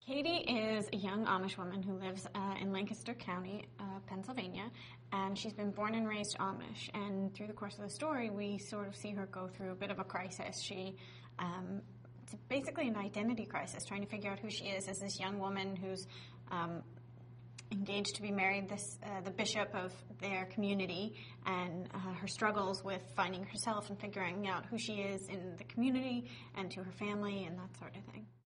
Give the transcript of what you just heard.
Katie is a young Amish woman who lives in Lancaster County, Pennsylvania, and she's been born and raised Amish. And through the course of the story, we sort of see her go through a bit of a crisis. It's basically an identity crisis, trying to figure out who she is as this young woman who's engaged to be married the bishop of their community, and her struggles with finding herself and figuring out who she is in the community and to her family and that sort of thing.